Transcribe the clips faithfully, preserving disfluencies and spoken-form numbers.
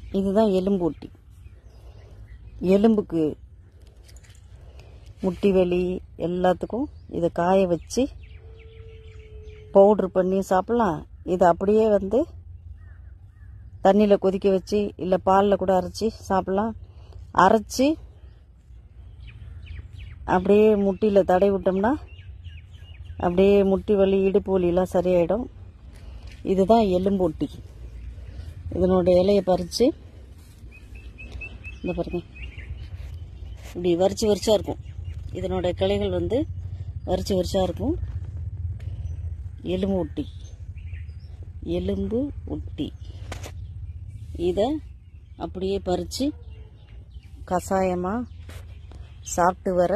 இதுதான் எலும்பூட்டி. எலும்புக்கு முட்டி வலி எல்லாத்துக்கும் இதை காய வச்சு பவுட்ரு பண்ணி சாப்பிட்லாம். இதை அப்படியே வந்து தண்ணியில் கொதிக்க வச்சு இல்லை பாலில் கூட அரைச்சி சாப்பிட்லாம். அரைச்சி அப்படியே முட்டியில் தடவி விட்டோம்னா அப்படியே முட்டி வலி இடுப்பு வலியெல்லாம் சரியாயிடும். இதுதான் எலும்பூட்டி. இதனோட இலையை பறித்து இந்த பாருங்க இப்படி வரிச்சு வரிச்சா இருக்கும். இதனோட கிளைகள் வந்து வரிச்சு வரிச்சா இருக்கும். எலும்பு ஊட்டி எலும்பு ஊட்டி இதை அப்படியே பறித்து கஷாயமாக சாப்பிட்டு வர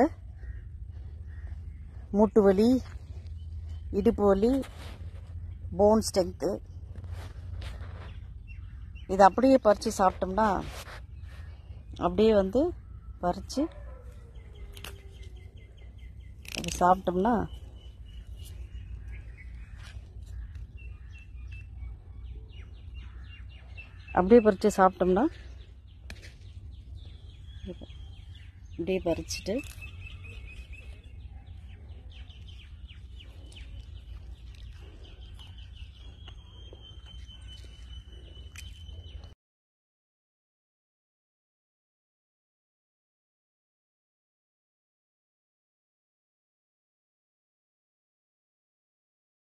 மூட்டு வலி, இடுப்பு வலி, போன் ஸ்ட்ரென்த்து, இதை அப்படியே பறித்து சாப்பிட்டோம்னா அப்படியே வந்து பறித்து அதை சாப்பிட்டோம்னா அப்படியே பறித்து சாப்பிட்டோம்னா அப்படியே பறிச்சுட்டு